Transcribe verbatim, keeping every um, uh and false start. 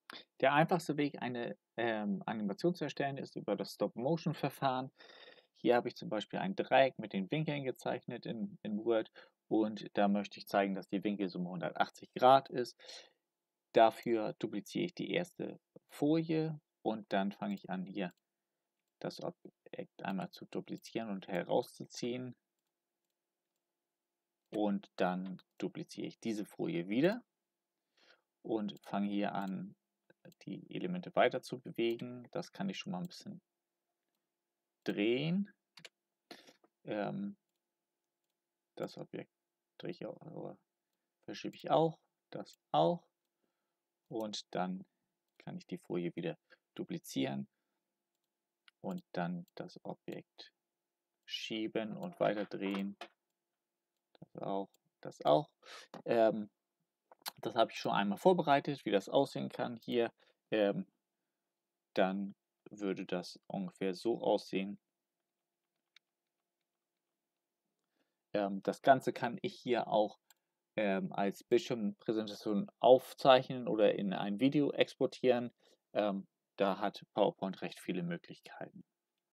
Der einfachste Weg, eine, ähm, Animation zu erstellen, ist über das Stop-Motion-Verfahren. Hier habe ich zum Beispiel ein Dreieck mit den Winkeln gezeichnet in in Word und da möchte ich zeigen, dass die Winkelsumme hundertachtzig Grad ist. Dafür dupliziere ich die erste Folie und dann fange ich an, hier das Objekt einmal zu duplizieren und herauszuziehen. Und dann dupliziere ich diese Folie wieder und fange hier an, die Elemente weiter zu bewegen. Das kann ich schon mal ein bisschen drehen. Ähm, das Objekt drehe ich auch, aber verschiebe ich auch, das auch. Und dann kann ich die Folie wieder duplizieren und dann das Objekt schieben und weiter drehen. Das auch, das auch. Ähm, das habe ich schon einmal vorbereitet, wie das aussehen kann hier. Ähm, dann würde das ungefähr so aussehen. Ähm, das Ganze kann ich hier auch ähm, als Bildschirmpräsentation aufzeichnen oder in ein Video exportieren. Ähm, da hat PowerPoint recht viele Möglichkeiten.